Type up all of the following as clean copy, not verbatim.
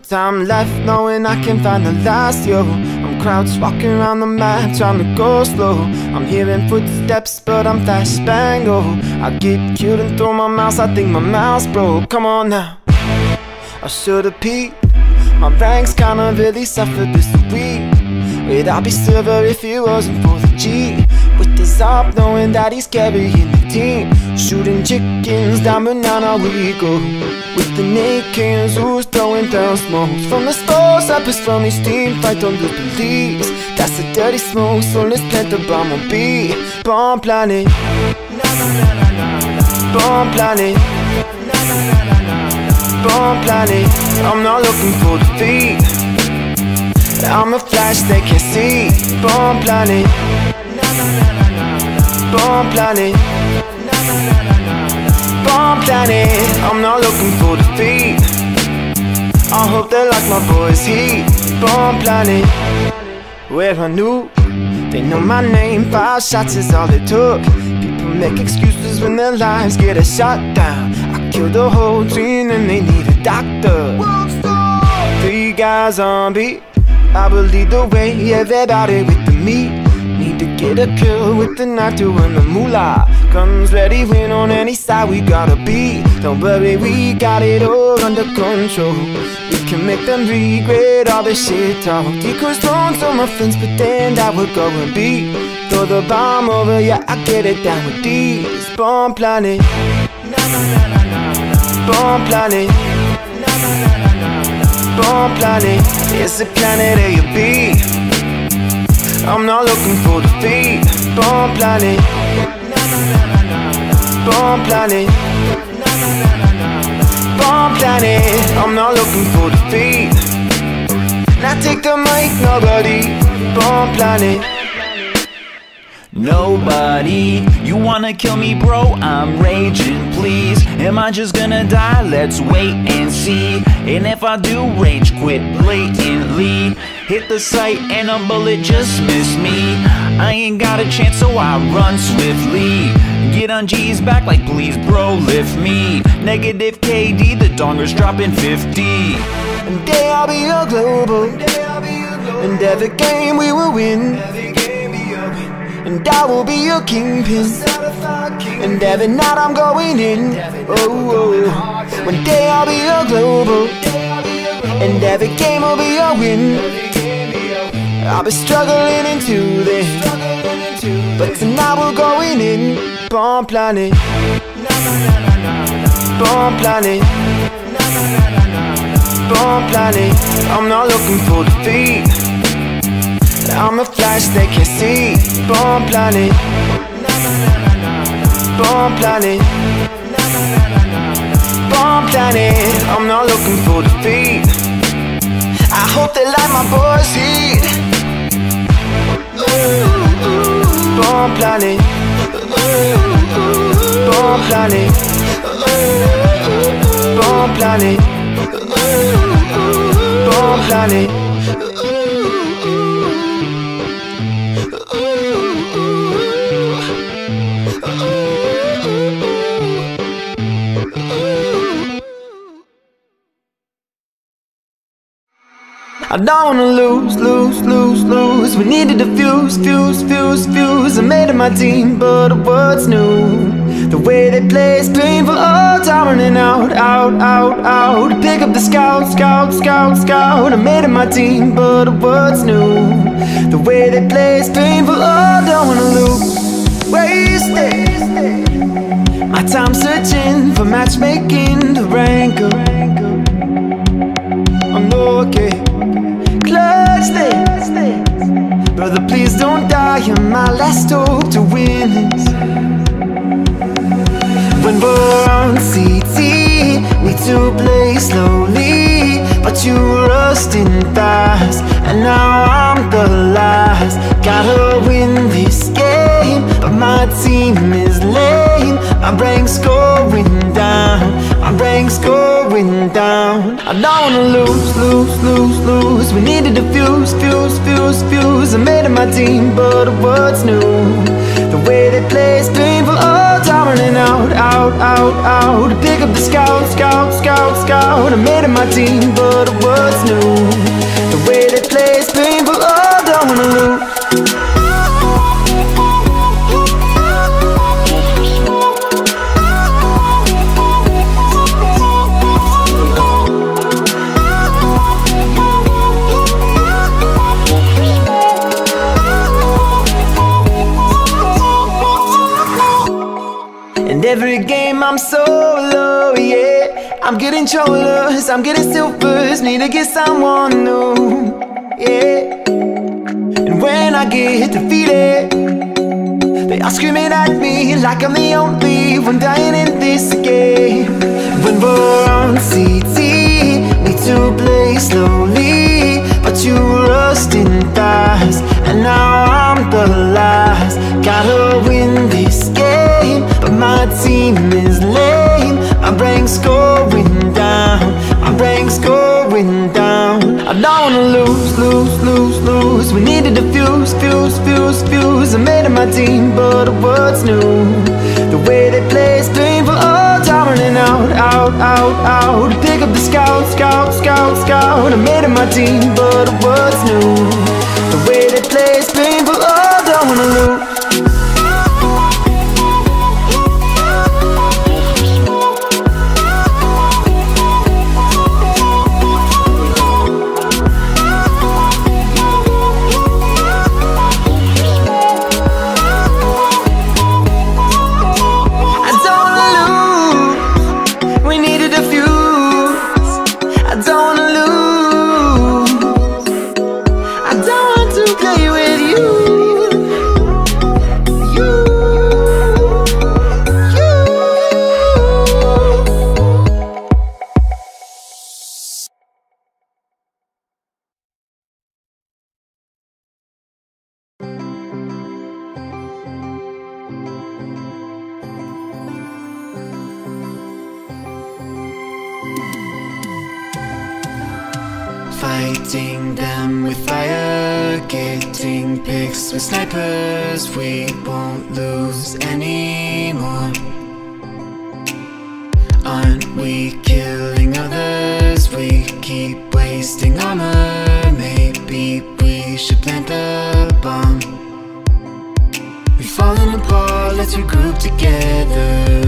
time left knowing I can find the last yo. I'm crouched walking around the map trying to go slow. I'm hearing footsteps but I'm flashbang, oh. I get killed and throw my mouse, I think my mouse broke. Come on now, I should've peeked. My ranks kinda really suffered this week. Wait, I'd be silver if it wasn't for the G. With the Zop knowing that he's carrying the team. Shooting chickens down banana we go. With the nakeds who's throwing down smokes from the spores up his from his steam fight on the police. That's the dirty smoke, so let's plant the bomb on B. Bomb planet, bomb planet, bomb planet. I'm not looking for defeat. I'm a flash they can't see. Bomb planet, bomb planet, bomb planet. I'm not looking for defeat. I hope they like my voice heat. Bomb planet, where I knew they know my name. 5 shots is all it took. People make excuses when their lives get a shot down. I killed the whole team and they need a doctor. 3 guys on beat, I will lead the way, everybody with the meat. Need to get a kill with the knife to win the moolah. Guns ready, win on any side we gotta be. Don't worry, we got it all under control. We can make them regret all the shit talk. Decoys thrown to my friends, pretend I would go and beat. Throw the bomb over, yeah, I get it down with these. Bomb planet, bomb planet, bomb planet. It's a planet A or B. I'm not looking for defeat. Bomb planet, bomb planet, bomb planet. I'm not looking for defeat. Now take the mic, nobody. Bomb planet. Nobody, you wanna kill me bro, I'm raging, please. Am I just gonna die? Let's wait and see. And if I do rage quit blatantly, hit the site and a bullet just missed me. I ain't got a chance so I run swiftly. Get on G's back like please bro lift me. Negative KD, the donger's dropping 50. And day I'll be a global, and every game we will win. And I will be your kingpin, and every night I'm going in. Oh, oh. One day I'll be your global, and every game will be a win. I'll be struggling into this, but tonight we're going in. Bomb planet, bomb planet, bomb planet. I'm not looking for defeat. I'm a flash they can't see. Bomb planet, bomb planet, bomb planet. I'm not looking for defeat. I hope they like my voice heat. Bomb planet, bomb planet, bomb planet, bomb planet. I don't wanna lose. We needed to fuse. I made it my team, but what's new? The way they play is painful, all time running out. Pick up the scout. I made it my team, but what's new? The way they play is painful, oh, don't wanna lose. Wasted my time searching for matchmaking to rankle. I'm okay. Clutch this, brother, please don't die. You're my last hope to win this. When we're on CT, we two play slowly, but you rusting fast, and now I'm the last. Gotta win this game, but my team is lame. My rank's going down, my rank's going down. I don't wanna lose. We needed to fuse. I made it my team, but what's new? The way they play is painful, oh, all down and out, out, out, out. Pick up the scout, scout, scout, scout. I made it my team, but what's new? The way they play is painful, oh, don't wanna lose. And every game I'm solo, yeah. I'm getting shoulders, I'm getting silvers. Need to get someone new, yeah. And when I get defeated, they are screaming at me like I'm the only one dying in this game. When we're on CT, need to play slowly, but you rusting fast, and now I'm the last. Gotta win this game, but my team is lame. My rank's going down, my rank's going down. I don't wanna lose, lose, lose, lose. We need to defuse, fuse, fuse, fuse. I made it my team, but what's new? The way they play is painful, oh, down and out, out, out, out. Pick up the scout, scout, scout, scout. I made it my team, but what's new? The way they play is painful, oh, don't wanna lose. Fighting them with fire, getting pics with snipers. We won't lose anymore. Aren't we killing others? We keep wasting armor. Maybe we should plant the bomb. We've fallen apart, let's regroup together.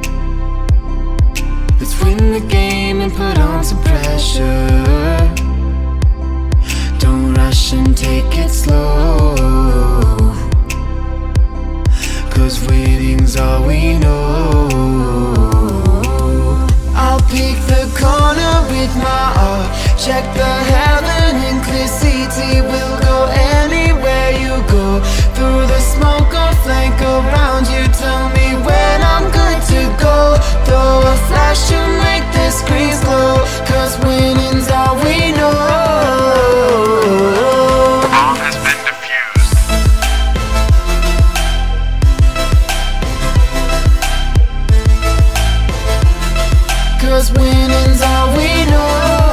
Let's win the game and put on some pressure. Don't rush and take it slow, 'cause winning's all we know. I'll pick the corner with my art. Check the heaven in clear city. We'll go anywhere you go. Through the smoke or flank around you. Tell me when I'm good to go. Throw a flash to make the screens glow, 'cause winning's all we know. Cause winning's all we know.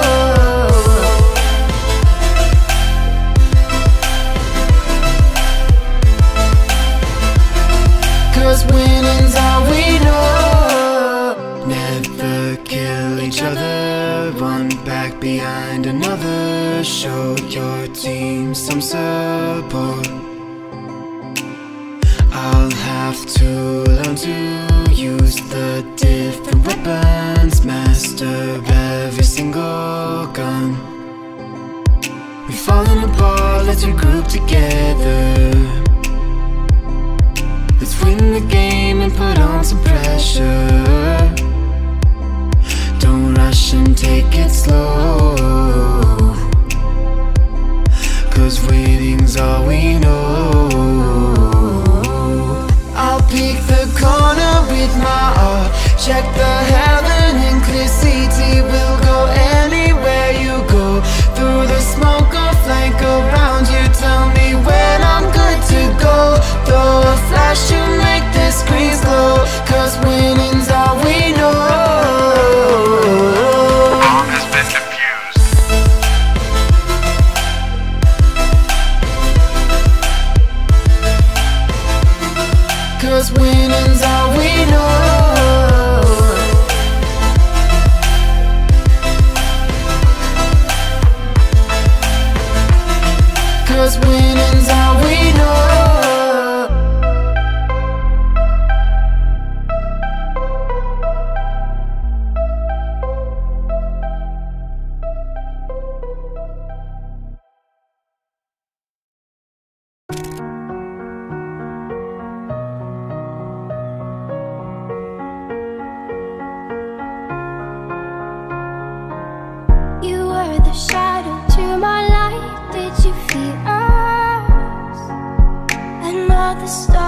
Cause winning's all we know. Never kill each other. One back behind another. Show your team some support. I'll have to learn to use the different weapons, master every single gun. We've fallen apart, let's regroup together. Let's win the game and put on some pressure. Don't rush and take it slow, 'cause winning's all we know. I'll pick the corner with my art. Check the heaven in clear city. We'll go anywhere you go. Through the smoke or flank around you. Tell me when I'm good to go. Throw a flash to make the screens glow, 'cause winning's all we know. Bomb has been defused. 'Cause winning's all we 'cause winning's all we know. You were the shadow to my light. Did you feel us? Another star.